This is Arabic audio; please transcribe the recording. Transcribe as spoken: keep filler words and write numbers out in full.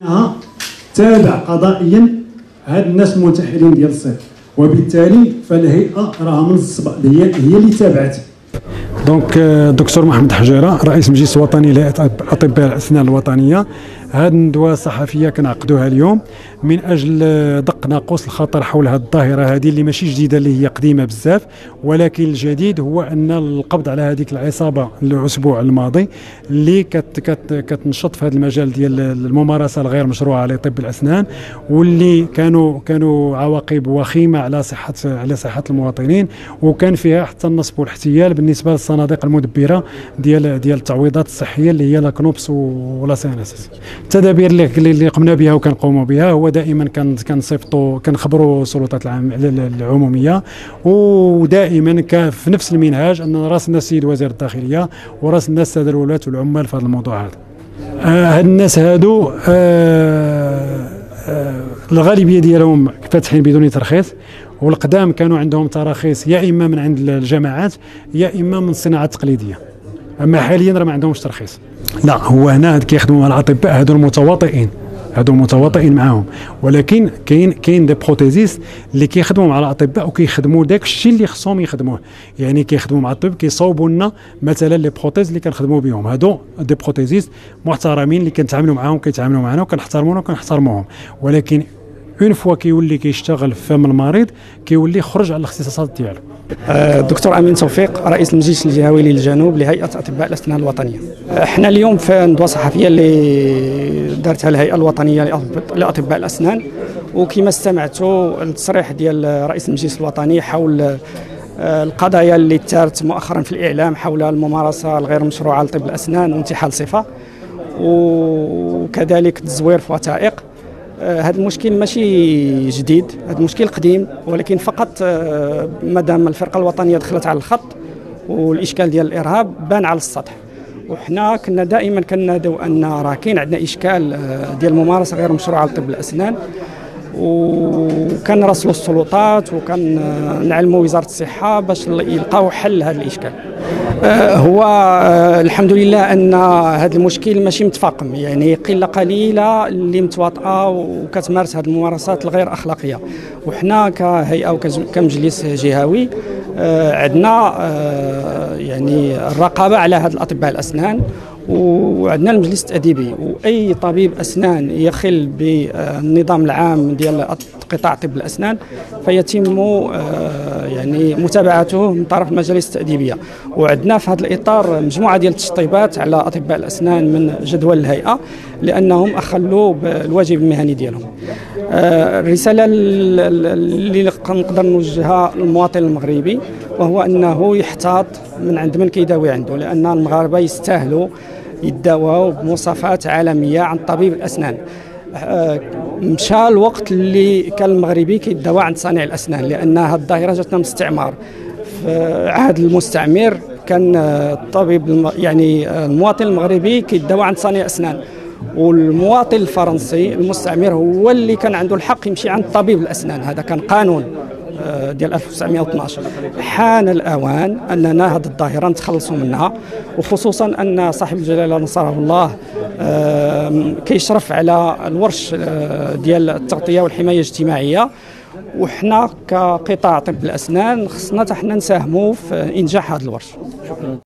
تابع قضائيا هاد الناس المنتحلين ديال الصيف، وبالتالي فالهيئه راه من السبق هي هي اللي تابعت. دونك الدكتور محمد حجيره رئيس المجلس الوطني لاطباء الاسنان الوطنيه، هذه الندوه الصحفيه كنعقدوها اليوم من اجل دق ناقوس الخطر حول هذه الظاهره هذه اللي ماشي جديده، اللي هي قديمه بزاف، ولكن الجديد هو ان القبض على هذيك العصابه الاسبوع الماضي اللي كت كت كتنشط في هذا المجال ديال الممارسه الغير مشروعه لطب الاسنان، واللي كانوا كانوا عواقب وخيمه على صحه على صحه المواطنين، وكان فيها حتى النصب والاحتيال بالنسبه للصناديق المدبره ديال ديال التعويضات الصحيه اللي هي لا كنوبس ولا سي ان اس. التدابير اللي اللي قمنا بها وكنقوموا بها هو دائما كنصيفطوا كنخبروا السلطات العموميه، ودائما في نفس المنهاج ان راسنا السيد وزير الداخليه وراسنا الساده الولاة والعمال في هذا الموضوع هذا. آه هاد الناس هادو آه آه الغالبيه ديالهم فاتحين بدون ترخيص، والقدام كانوا عندهم تراخيص يا اما من عند الجماعات يا اما من الصناعه التقليديه، اما حاليا راه ما عندهمش ترخيص. لا، هو هنا كيخدموا مع الاطباء هادو المتواطئين، هادو متواطئين معاهم، ولكن كاين كاين دي بروتيزيست اللي كيخدموا مع الاطباء وكيخدموا داك الشيء اللي خصهم يخدموه، يعني كيخدموا مع الطب كيصاوبوا لنا مثلا لي بروتيز اللي كنخدموا بهم. هادو دي بروتيزيست محترمين اللي كنتعاملوا معاهم كيتعاملوا معنا وكنحترموهم وكنحترموهم، ولكن اون فوا كيولي كيشتغل في فم المريض كيولي يخرج على الاختصاصات ديالو. الدكتور امين توفيق رئيس المجلس الجهوي للجنوب لهيئه اطباء الاسنان الوطنيه. احنا اليوم في ندوه صحفيه اللي دارتها الهيئه الوطنيه لاطباء الاسنان، وكما استمعتوا التصريح ديال رئيس المجلس الوطني حول القضايا اللي ثارت مؤخرا في الاعلام حول الممارسه الغير مشروعه لطب الاسنان وانتحال صفه، وكذلك التزوير في وثائق. هذا المشكل ماشي جديد، هذا المشكل قديم، ولكن فقط مادام الفرقه الوطنيه دخلت على الخط والاشكال ديال الارهاب بان على السطح. وحنا كنا دائما كنادوا ان راه كاين عندنا اشكال ديال الممارسه غير مشروعه لطب الاسنان، وكنراسلوا السلطات وكان نعلموا وزاره الصحه باش يلقاو حل لهذا الاشكال. هو الحمد لله ان هذا المشكل ماشي متفاقم، يعني قله قليله اللي متواطئه وكتمارس هذه الممارسات الغير اخلاقيه. وحنا كهيئه وكمجلس جهوي عندنا يعني الرقابه على هاد الاطباء الاسنان، وعندنا المجلس التأديبي، واي طبيب اسنان يخل بالنظام العام ديال قطاع طب الاسنان فيتم يعني متابعته من طرف المجالس التأديبية. وعندنا في هذا الاطار مجموعه ديال التشطيبات على اطباء الاسنان من جدول الهيئه لانهم اخلوا بالواجب المهني ديالهم. الرساله اللي نقدر نوجهها للمواطن المغربي وهو انه يحتاط من عند من كيداوي عنده، لان المغاربه يستاهلوا يداواو بمواصفات عالميه عن طبيب الاسنان. مشى الوقت اللي كان المغربي كيداوى عند صانع الاسنان، لان هذه الظاهره جاتنا من الاستعمار. في عهد المستعمر كان الطبيب يعني المواطن المغربي كيداوى عند صانع الاسنان، والمواطن الفرنسي المستعمر هو اللي كان عنده الحق يمشي عند طبيب الاسنان. هذا كان قانون ديال ألف وتسعمائة واثني عشر. حان الاوان اننا هذه الظاهره نتخلصوا منها، وخصوصا ان صاحب الجلاله نصره الله كيشرف على الورش ديال التغطيه والحمايه الاجتماعيه، وحنا كقطاع طب الاسنان خصنا حتى حنا نساهموا في انجاح هذا الورش.